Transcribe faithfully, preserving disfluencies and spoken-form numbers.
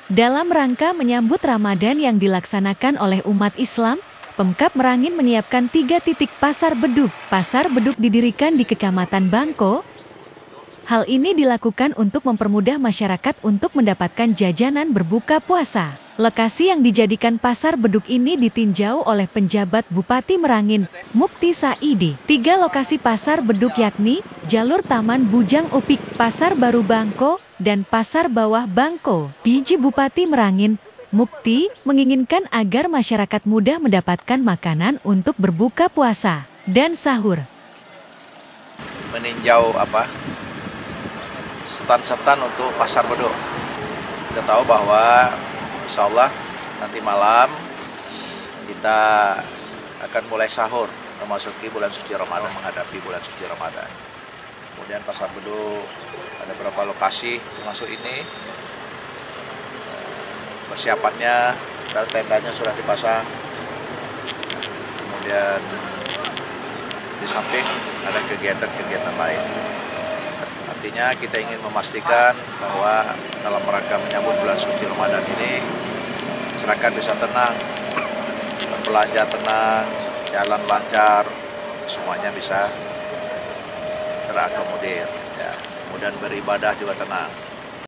Dalam rangka menyambut Ramadan yang dilaksanakan oleh umat Islam, Pemkab Merangin menyiapkan tiga titik pasar beduk. Pasar beduk didirikan di Kecamatan Bangko. Hal ini dilakukan untuk mempermudah masyarakat untuk mendapatkan jajanan berbuka puasa. Lokasi yang dijadikan pasar beduk ini ditinjau oleh penjabat Bupati Merangin, Mukti Saidi. Tiga lokasi pasar beduk yakni Jalur Taman Bujang Upik, Pasar Baru Bangko, dan Pasar Bawah Bangko. P J Bupati Merangin, Mukti, menginginkan agar masyarakat mudah mendapatkan makanan untuk berbuka puasa dan sahur. Meninjau apa stand-stand untuk pasar beduk. Kita tahu bahwa insya Allah nanti malam kita akan mulai sahur memasuki bulan suci Ramadan, menghadapi bulan suci Ramadan. Kemudian pasar beduk ada beberapa lokasi termasuk ini. Persiapannya, tendanya sudah dipasang. Kemudian di samping ada kegiatan-kegiatan lain. Artinya kita ingin memastikan bahwa dalam rangka menyambut bulan suci Ramadan ini masyarakat bisa tenang, berbelanja tenang, jalan lancar, semuanya bisa terakomodir. Ya. Kemudian beribadah juga tenang.